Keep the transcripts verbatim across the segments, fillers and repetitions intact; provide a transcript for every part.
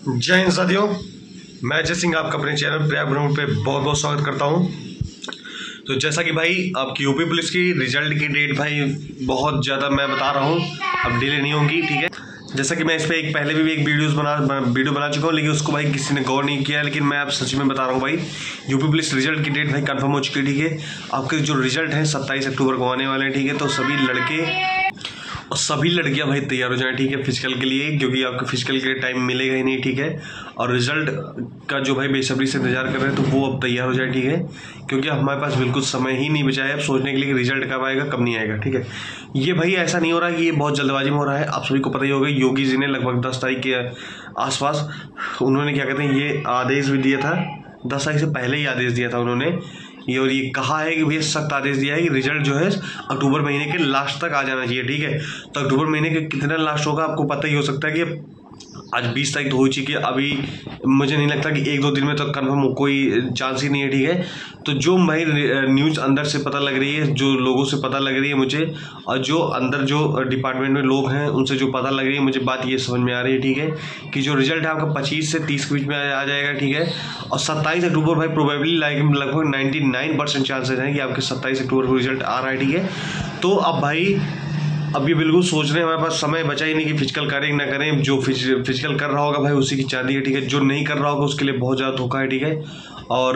जय हिंद साथियों, मैं अजय सिंह आपका अपने चैनल प्रयाग ब्रह्म पे बहुत बहुत स्वागत करता हूं। तो जैसा कि भाई आपकी यूपी पुलिस की रिजल्ट की डेट भाई बहुत ज़्यादा मैं बता रहा हूं, अब डिले नहीं होगी, ठीक है। जैसा कि मैं इस पर एक पहले भी एक वीडियोस बना वीडियो बना चुका हूं, लेकिन उसको भाई किसी ने गौर नहीं किया। लेकिन मैं आप सच में बता रहा हूं भाई, यूपी पुलिस रिजल्ट की डेट भाई कंफर्म हो चुकी है, ठीक है। आपके जो रिजल्ट है सत्ताईस अक्टूबर को आने वाले हैं, ठीक है। तो सभी लड़के और सभी लड़कियां भाई तैयार हो जाएं, ठीक है, फिजिकल के लिए, क्योंकि आपको फिजिकल के लिए टाइम मिलेगा ही नहीं, ठीक है। और रिजल्ट का जो भाई बेसब्री से इंतजार कर रहे हैं तो वो अब तैयार हो जाए, ठीक है, क्योंकि हमारे पास बिल्कुल समय ही नहीं बचा है अब सोचने के लिए कि रिजल्ट कब आएगा कब नहीं आएगा, ठीक है। ये भाई ऐसा नहीं हो रहा कि ये बहुत जल्दबाजी में हो रहा है, आप सभी को पता ही होगा। योगी जी ने लगभग दस तारीख के आसपास उन्होंने क्या कहते हैं ये आदेश भी दिया था, दस तारीख से पहले ही आदेश दिया था उन्होंने ये, और ये कहा है कि भैया सख्त आदेश दिया है कि रिजल्ट जो है अक्टूबर महीने के लास्ट तक आ जाना चाहिए, ठीक है। तो अक्टूबर महीने के कितना लास्ट होगा आपको पता ही हो सकता है कि आज बीस तारीख तो हो चुकी है, अभी मुझे नहीं लगता कि एक दो दिन में तो कन्फर्म कोई चांस ही नहीं है, ठीक है। तो जो भाई न्यूज़ अंदर से पता लग रही है, जो लोगों से पता लग रही है मुझे, और जो अंदर जो डिपार्टमेंट में लोग हैं उनसे जो पता लग रही है मुझे, बात ये समझ में आ रही है, ठीक है, कि जो रिजल्ट है आपका पच्चीस से तीस के बीच में आ जाएगा, ठीक है। और सत्ताईस अक्टूबर भाई प्रोबेबली लाइक लगभग नाइन्टी नाइन परसेंट चांसेज हैं कि आपके सत्ताईस अक्टूबर को रिजल्ट आ रहा है, ठीक है। तो अब भाई अब ये बिल्कुल सोच रहे हैं, हमारे पास समय बचा ही नहीं कि फिजिकल करें ना करें। जो फिजिकल कर रहा होगा भाई उसी की चांदी है, ठीक है। जो नहीं कर रहा होगा उसके लिए बहुत ज़्यादा धोखा है, ठीक है। और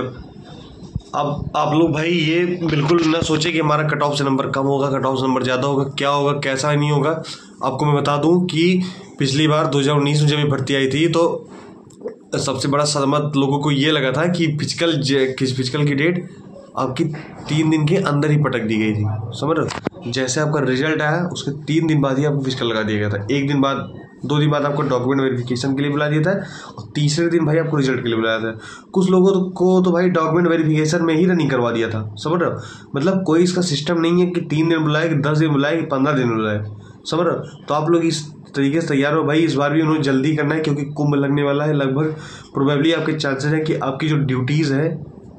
अब आप लोग भाई ये बिल्कुल ना सोचे कि हमारा कट ऑफ से नंबर कम होगा, कट ऑफ से नंबर ज़्यादा होगा, क्या होगा कैसा नहीं होगा। आपको मैं बता दूं कि पिछली बार दो हज़ार उन्नीस में जब भर्ती आई थी तो सबसे बड़ा सदमा लोगों को ये लगा था कि फिजिकल फिजिकल की डेट आपकी तीन दिन के अंदर ही पटक दी गई थी, समझ रहे हो। जैसे आपका रिजल्ट आया उसके तीन दिन बाद ही आपको फिजिकल लगा दिया गया था, एक दिन बाद दो दिन बाद आपको डॉक्यूमेंट वेरिफिकेशन के लिए बुला दिया था, और तीसरे दिन भाई आपको रिजल्ट के लिए बुलाया था। कुछ लोगों को तो भाई डॉक्यूमेंट वेरिफिकेशन में ही रनिंग करवा दिया था, समझ रहे हो। मतलब कोई इसका सिस्टम नहीं है कि तीन दिन बुलाए, कि दस दिन बुलाए, कि पंद्रह दिन बुलाए, समझ रहे हो। तो आप लोग इस तरीके से तैयार हो भाई, इस बार भी उन्होंने जल्दी करना है क्योंकि कुंभ लगने वाला है। लगभग प्रोबेबली आपके चांसेस हैं कि आपकी जो ड्यूटीज़ है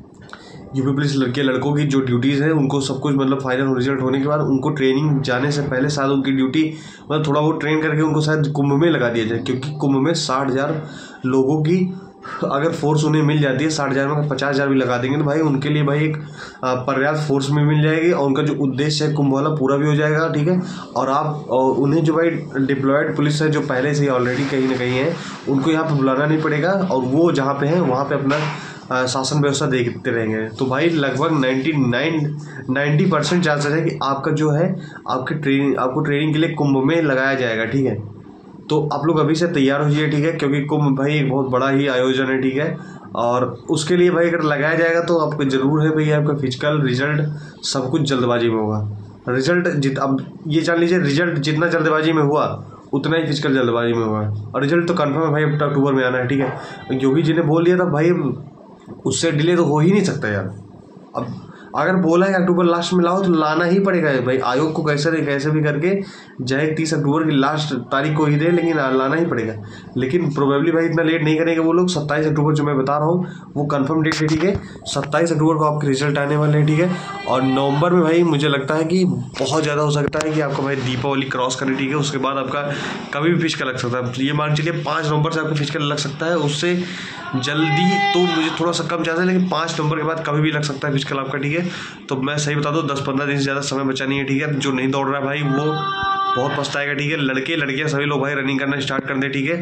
यूपी पुलिस लड़के लड़कों की जो ड्यूटीज़ हैं उनको सब कुछ मतलब फाइनल रिजल्ट होने के बाद उनको ट्रेनिंग जाने से पहले शायद उनकी ड्यूटी मतलब थोड़ा बहुत ट्रेन करके उनको शायद कुंभ में लगा दिया जाए, क्योंकि कुंभ में साठ हज़ार लोगों की अगर फोर्स उन्हें मिल जाती है, साठ हज़ार में पचास हज़ार भी लगा देंगे तो भाई उनके लिए भाई एक पर्याप्त फोर्स में मिल जाएगी, और उनका जो उद्देश्य है कुंभ वाला पूरा भी हो जाएगा, ठीक है। और आप और उन्हें जो भाई डिप्लॉयड पुलिस है जो पहले से ही ऑलरेडी कहीं ना कहीं है उनको यहाँ पर बुलाना नहीं पड़ेगा, और वो जहाँ पे हैं वहाँ पे अपना शासन व्यवस्था देखते रहेंगे। तो भाई लगभग ninety nine ninety percent chances है कि आपका जो है आपके ट्रेनिंग आपको ट्रेनिंग के लिए कुंभ में लगाया जाएगा, ठीक है। तो आप लोग अभी से तैयार हो जाइए, ठीक है, क्योंकि कुंभ भाई एक बहुत बड़ा ही आयोजन है, ठीक है। और उसके लिए भाई अगर लगाया जाएगा तो आपको ज़रूर है भाई आपका फिजिकल रिजल्ट सब कुछ जल्दबाजी में होगा। रिजल्ट जित अब ये जान लीजिए, रिजल्ट जितना जल्दबाजी में हुआ उतना ही फिजिकल जल्दबाजी में हुआ, और रिजल्ट तो कन्फर्म है भाई अब अक्टूबर में आना है, ठीक है। योगी जी ने बोल दिया था भाई उससे डिले तो हो ही नहीं सकता यार। अब अगर बोला है अक्टूबर लास्ट में लाओ तो लाना ही पड़ेगा भाई, आयोग को कैसे कैसे भी करके चाहे तीस अक्टूबर की लास्ट तारीख को ही दे, लेकिन लाना ही पड़ेगा। लेकिन प्रोबेबली भाई इतना लेट नहीं करेंगे वो लोग। सत्ताईस अक्टूबर जो मैं बता रहा हूँ वो कंफर्म डेट है, ठीक है। सत्ताईस अक्टूबर को आपके रिजल्ट आने वाले हैं, ठीक है। और नवंबर में भाई मुझे लगता है कि बहुत ज़्यादा हो सकता है कि आपका भाई दीपावली क्रॉस करे, ठीक है। उसके बाद आपका कभी भी फिजिकल लग सकता है, ये मान चलिए पाँच नवंबर से आपका फिजिकल लग सकता है, उससे जल्दी तो मुझे थोड़ा सा कम चांस है, लेकिन पाँच नवंबर के बाद कभी भी लग सकता है फिजिकल आपका, ठीक है। तो मैं सही बता दूं दस पंद्रह दिन से ज़्यादा समय बचा नहीं है, ठीक है। जो नहीं दौड़ रहा है भाई वो बहुत पछताएगा, ठीक है। लड़के लड़कियां सभी लोग भाई रनिंग करना स्टार्ट कर दें, ठीक है।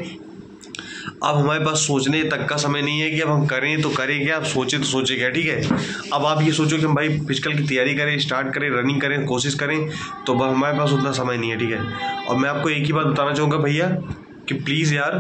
अब हमारे पास सोचने तक का समय नहीं है कि अब हम करें तो करें क्या, अब सोचे तो सोचे क्या, ठीक है। अब आप ये सोचो कि हम भाई फिजिकल की तैयारी करें, स्टार्ट करें, रनिंग करें, कोशिश करें, तो हमारे पास उतना समय नहीं है, ठीक है। और मैं आपको एक ही बात बताना चाहूँगा भैया कि प्लीज़ यार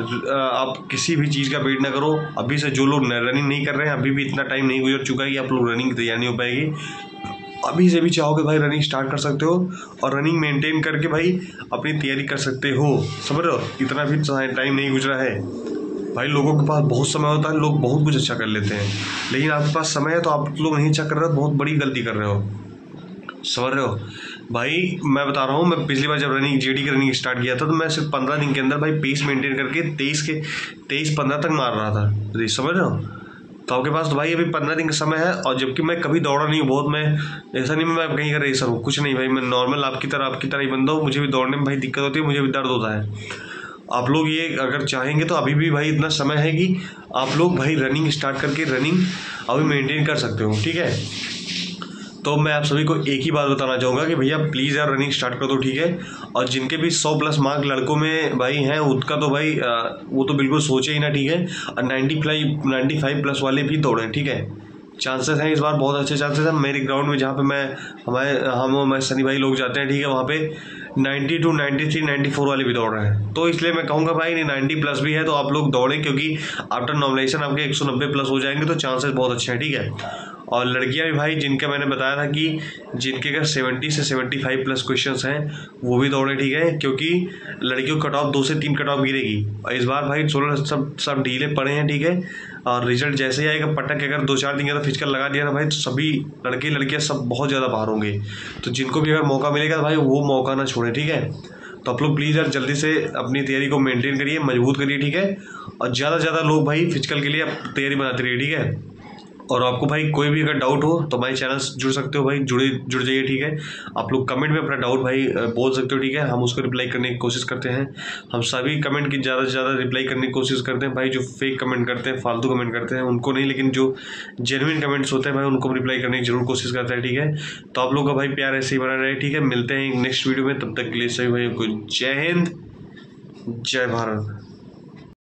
आप किसी भी चीज़ का वेट ना करो। अभी से जो लोग रनिंग नहीं कर रहे हैं, अभी भी इतना टाइम नहीं गुजर चुका है कि आप लोग रनिंग की तैयारी नहीं हो पाएगी। अभी से भी चाहोगे भाई रनिंग स्टार्ट कर सकते हो, और रनिंग मेंटेन करके भाई अपनी तैयारी कर सकते हो, समझ रहे हो। इतना भी टाइम नहीं गुजरा है भाई, लोगों के पास बहुत समय होता है, लोग बहुत कुछ अच्छा कर लेते हैं, लेकिन आपके पास समय है तो आप लोग नहीं अच्छा कर रहे हो, बहुत बड़ी गलती कर रहे हो, समझ रहे हो भाई। मैं बता रहा हूँ, मैं पिछली बार जब रनिंग जेडी की रनिंग स्टार्ट किया था तो मैं सिर्फ पंद्रह दिन के अंदर भाई पेस मेंटेन करके तेईस के तेईस पंद्रह तक मार रहा था, समझ रहे हो। तो आपके पास तो भाई अभी पंद्रह दिन का समय है, और जबकि मैं कभी दौड़ा नहीं हूँ बहुत, मैं ऐसा नहीं मैं कहीं का रेसर हूँ, कुछ नहीं भाई, मैं नॉर्मल आपकी तरह आपकी तरह ही बंदा हूँ। मुझे भी दौड़ने में भाई दिक्कत होती है, मुझे भी दर्द होता है, आप लोग ये अगर चाहेंगे तो अभी भी भाई इतना समय है कि आप लोग भाई रनिंग स्टार्ट करके रनिंग अभी मेंटेन कर सकते हो, ठीक है। तो मैं आप सभी को एक ही बात बताना चाहूँगा कि भैया प्लीज़ यार रनिंग स्टार्ट कर दो, ठीक है। और जिनके भी सौ प्लस मार्क लड़कों में भाई हैं उसका तो भाई वो तो बिल्कुल सोचे ही ना, ठीक है। और ninety five ninety five plus वाले भी दौड़ें, ठीक है। चांसेस हैं इस बार, बहुत अच्छे चांसेस हैं। मेरे ग्राउंड में जहाँ पे मैं हमारे हम मैं सनी भाई लोग जाते हैं, ठीक है, वहाँ पे ninety two ninety three ninety four वाले भी दौड़ रहे हैं। तो इसलिए मैं कहूँगा भाई नहीं नाइन्टी प्लस भी है तो आप लोग दौड़ें, क्योंकि आफ्टर नॉमिनेशन आपके एक सौ नब्बे प्लस हो जाएंगे तो चांसेस बहुत अच्छे हैं, ठीक है। और लड़कियां भी भाई जिनके मैंने बताया था कि जिनके अगर सेवेंटी से सेवेंटी फाइव प्लस क्वेश्चंस हैं वो भी दौड़े, ठीक है, क्योंकि लड़कियों कट ऑफ दो से तीन कट ऑफ गिरेगी। और इस बार भाई सोलह सब सब ढीले पड़े हैं, ठीक है। और रिजल्ट जैसे ही आएगा पटक के अगर दो चार दिन का फिजिकल लगा दिया ना भाई, तो सभी लड़के लड़कियां सब बहुत ज़्यादा बाहर होंगे। तो जिनको भी अगर मौका मिलेगा तो भाई वो मौका ना छोड़ें, ठीक है। तो आप लोग प्लीज़ यार जल्दी से अपनी तैयारी को मेंटेन करिए, मजबूत करिए, ठीक है। और ज़्यादा से ज़्यादा लोग भाई फिजिकल के लिए तैयारी बनाते रहिए, ठीक है। और आपको भाई कोई भी अगर डाउट हो तो हमारे चैनल से जुड़ सकते हो भाई, जुड़े जुड़ जाइए, ठीक है। आप लोग कमेंट में अपना डाउट भाई बोल सकते हो, ठीक है। हम उसको रिप्लाई करने की कोशिश करते हैं। हम सभी कमेंट की ज़्यादा से ज़्यादा रिप्लाई करने की कोशिश करते हैं भाई। जो फेक कमेंट करते हैं, फालतू कमेंट करते हैं उनको नहीं, लेकिन जो जेन्युइन कमेंट्स होते हैं भाई उनको रिप्लाई करने की जरूर कोशिश करते हैं, ठीक है। तो आप लोग का भाई प्यार ऐसे ही बना रहे, ठीक है। मिलते हैं नेक्स्ट वीडियो में, तब तक के लिए सभी भाई को जय हिंद, जय भारत।